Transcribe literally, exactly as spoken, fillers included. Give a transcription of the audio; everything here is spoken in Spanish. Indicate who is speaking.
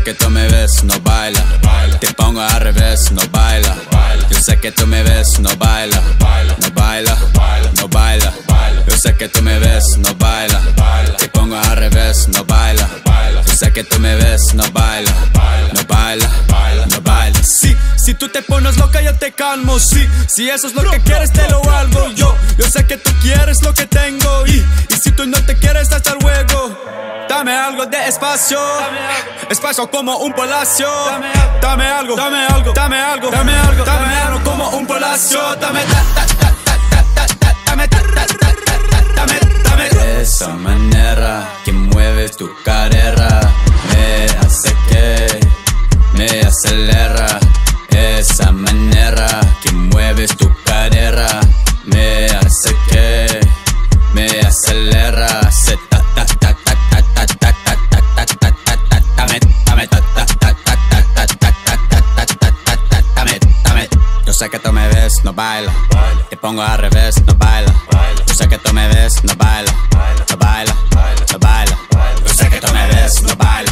Speaker 1: que tú me ves, no baila. Te pongo al revés, no baila. Yo sé que tú me ves, no baila. No baila, no baila. Yo sé que tú me ves, no baila. Te pongo al revés, no baila. Yo sé que tú me ves, no baila. No baila, no baila.
Speaker 2: Sí, si tú te pones loca yo te calmo, sí. Si eso es lo que quieres te lo hago yo. Yo sé que tú quieres lo que tengo y, y si tú no te quieres hasta luego. Dame algo de espacio, espacio como un palacio. Dame algo, dame algo, dame algo, dame algo, dame algo como un palacio. Dame, da, da, da, da, da, da, dame, da, da, da, dame, dame.
Speaker 1: Esa manera que mueves tu cadera me hace que me acelera. Esa manera que mueves tu cadera me hace que me acelera. Se ta ta ta ta ta ta ta ta ta ta ta. Dame, dame, ta ta ta ta ta ta ta ta ta ta. Dame, dame. Yo sé que tú me ves, no baila. Te pongo al revés, no baila. Yo sé que tú me ves, no baila. No baila, no baila. Yo sé que tú me ves, no baila.